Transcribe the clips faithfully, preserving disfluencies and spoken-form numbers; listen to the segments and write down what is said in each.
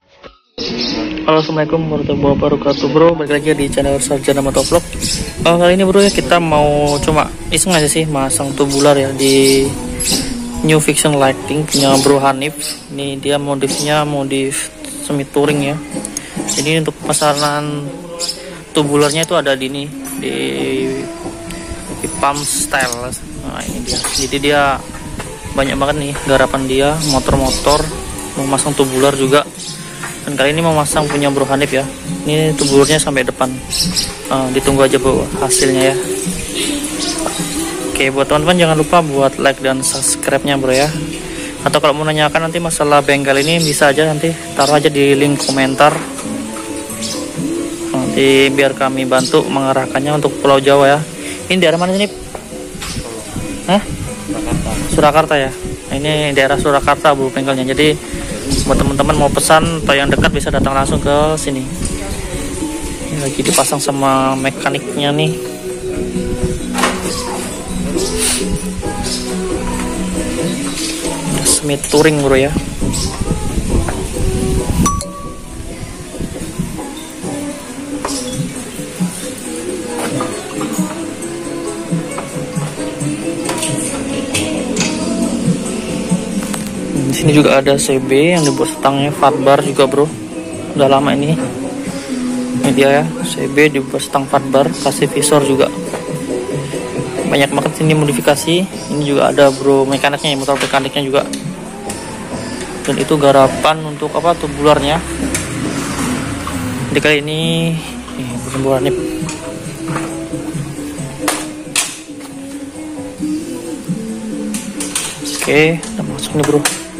Halo, assalamualaikum warahmatullahi wabarakatuh bro, balik lagi di channel Sarjana Motovlog. uh, Kali ini bro ya, kita mau cuma iseng aja sih masang tubular ya di New Fiction Lighting punya bro Hanif. Ini dia modifnya modif semi touring ya. Jadi untuk pesanan tubularnya itu ada di ini, di, di pump style. Nah ini dia, jadi dia banyak banget nih garapan dia, motor-motor mau masang tubular juga. Dan kali ini memasang punya bro Hanif ya. Ini tubularnya sampai depan. uh, Ditunggu aja bro hasilnya ya. Oke, buat teman-teman jangan lupa buat like dan subscribe nya bro ya. Atau kalau mau nanyakan nanti masalah bengkel ini, bisa aja nanti taruh aja di link komentar. Nanti biar kami bantu mengarahkannya untuk Pulau Jawa ya. Ini daerah mana sini? Hah? Surakarta. Surakarta ya. Nah, ini daerah Surakarta bro bengkelnya. Jadi buat teman-teman mau pesan atau yang dekat bisa datang langsung ke sini. Ini lagi dipasang sama mekaniknya nih. Semi touring bro ya. Ini juga ada C B yang dibuat stangnya fatbar juga bro, udah lama ini. Ini dia ya, C B dibuat stang fatbar, kasih visor juga. Banyak banget sini modifikasi. Ini juga ada bro mekaniknya, motor mekaniknya juga. Dan itu garapan untuk apa, tubularnya. Jadi kali ini nih bersembuhan nih. Oke, udah masuk nih bro.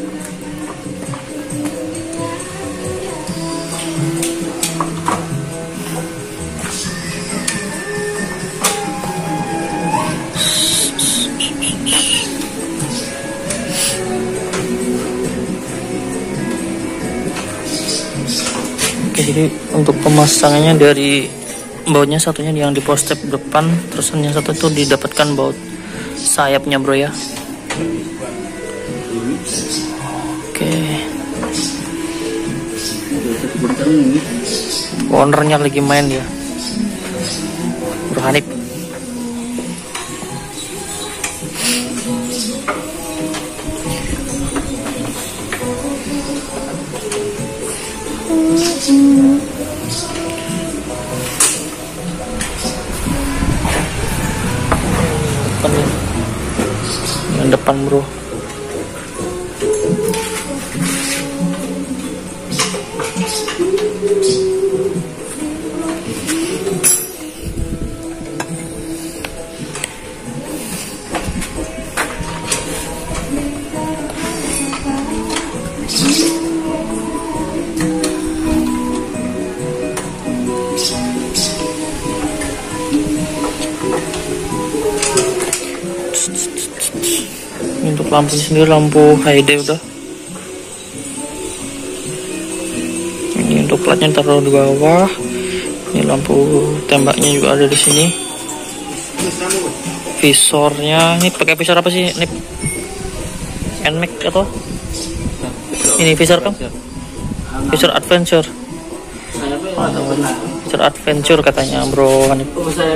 Oke, jadi untuk pemasangannya dari bautnya satunya yang di post step depan, terus yang satu itu didapatkan baut sayapnya bro ya. Oke, ownernya lagi main ya, bro Hanif. Depan ya. Yang depan bro. Untuk lampunya sendiri lampu high day udah. Ini untuk platnya taruh di bawah. Ini lampu tembaknya juga ada di sini. Visornya ini pakai visor apa sih? Ini N M A X atau? Ini visor kan? Visor Adventure. Oh, visor Adventure katanya bro Hanif.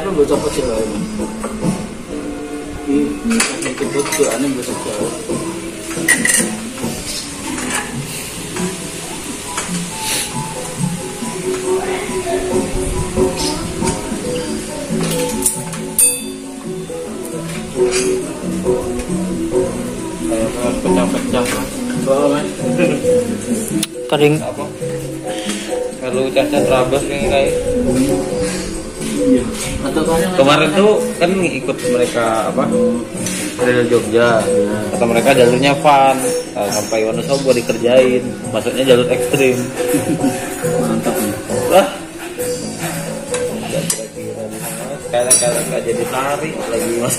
Pecah-pecah Kadang kalau cacat rabas kayak kemarin tuh kan ikut mereka apa dari Jogja, kata mereka jalurnya fun, nah, sampai Wonosobo dikerjain, maksudnya jalur ekstrim. Mantap nih. Wah, kadang-kadang nggak jadi tarik lagi mas.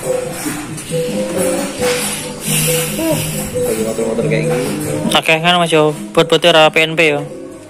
Lagi motor-motor kayak gini. Oke kan mas yo, buat buatnya P N P yo.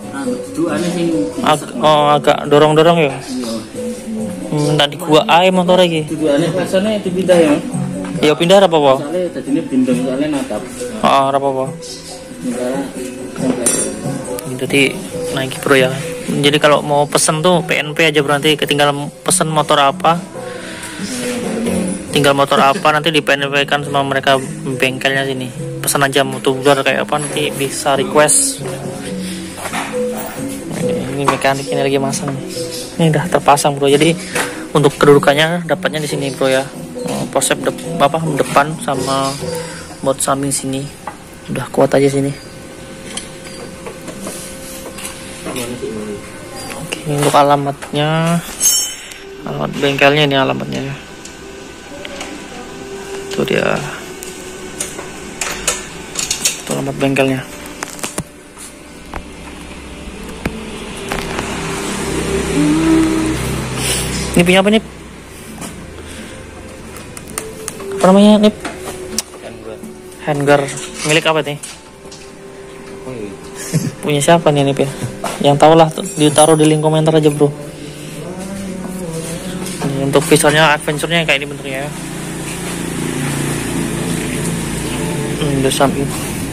Ag oh agak dorong-dorong ya. Hmm, tak di gua ae motor lagi. Tujuannya biasanya itu pindah ya. Ya pindah apa apa? Soalnya tadinya pindah soalnya natap. Oh, apa apa? jadi naik bro ya. Jadi kalau mau pesen tuh P N P aja bro, nanti ketinggalan pesen motor apa, tinggal motor apa nanti di P N P kan sama mereka bengkelnya sini. Pesan aja mau tubular kayak apa, nanti bisa request. Ini, ini mekanik ini lagi masang. Ini udah terpasang bro. Jadi untuk kedudukannya dapatnya di sini bro ya. Posep de apa depan sama bot samping sini udah kuat aja sini. Oke, untuk alamatnya, alamat bengkelnya ini alamatnya ya. Itu dia, itu alamat bengkelnya. Ini punya apa nih? Apa namanya nih? Handgar. Milik apa nih? Punya siapa nih nih ya? Yang tau lah, ditaruh di link komentar aja bro. Ini untuk visornya, adventure-nya kayak ini bentuknya ya. Hmm, di samping.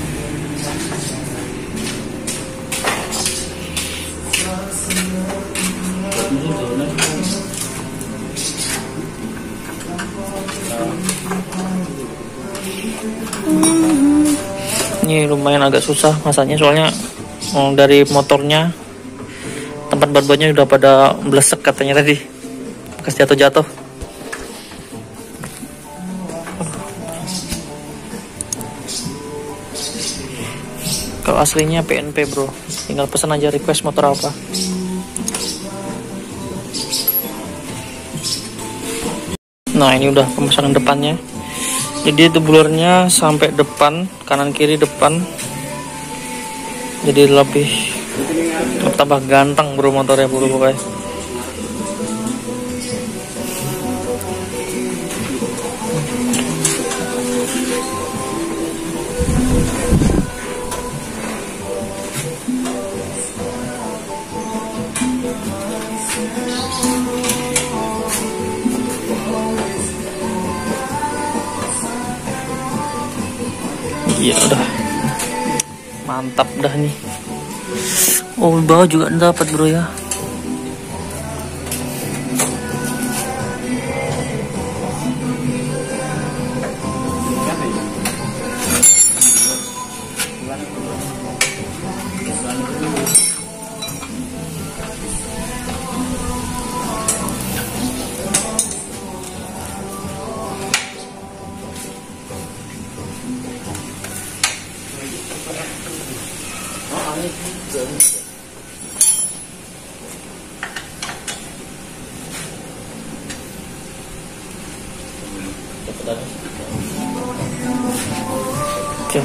Ini lumayan agak susah masanya, soalnya oh, dari motornya tempat bat-batnya udah pada blesek katanya tadi, bekas jatuh-jatuh. Kalau aslinya P N P bro, tinggal pesan aja request motor apa. Nah ini udah pemasangan depannya. Jadi tubularnya sampai depan, kanan kiri depan. Jadi lebih tambah ganteng bro motornya bro pokoknya. Iya udah mantap dah nih. Oh bawah juga dapat bro ya. Oke.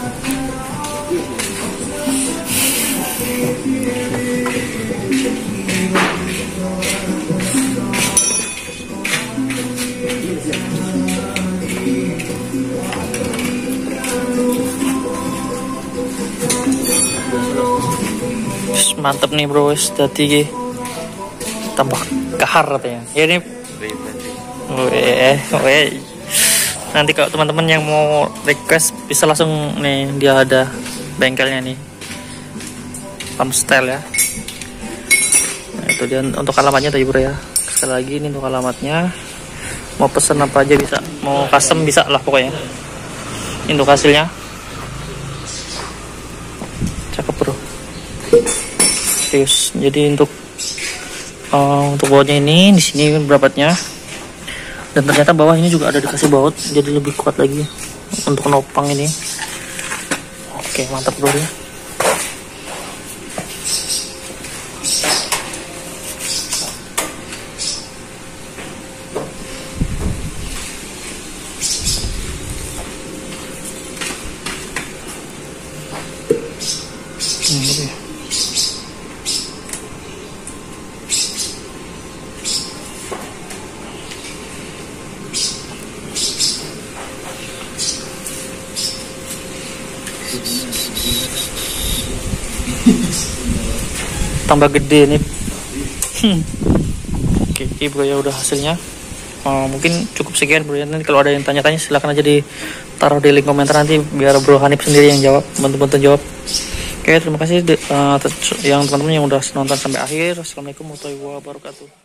Mantep nih bro, wes dadi tambah kahar katanya. Ya ini. Weh, weh. Nanti kalau teman-teman yang mau request bisa langsung nih, dia ada bengkelnya nih, Pump Style ya. Nah, itu dia untuk alamatnya tadi bro ya. Sekali lagi ini untuk alamatnya. Mau pesen apa aja bisa, mau custom bisa lah pokoknya. Ini untuk hasilnya. Cakep bro. Serius. Jadi untuk uh, untuk bautnya ini di sini berapatnya. Dan ternyata bawah ini juga ada dikasih baut, jadi lebih kuat lagi untuk nopang ini. Oke mantap bro ya. Ini tambah gede nih. hmm. Oke, oke bro ya, udah hasilnya. Uh, mungkin cukup sekian bro ya. Nanti kalau ada yang tanya-tanya silahkan aja ditaruh di link komentar, nanti biar bro Hanif sendiri yang jawab, bantu-bantu jawab. Oke, terima kasih de- uh, atas yang teman-teman yang udah nonton sampai akhir. Assalamualaikum warahmatullahi wabarakatuh.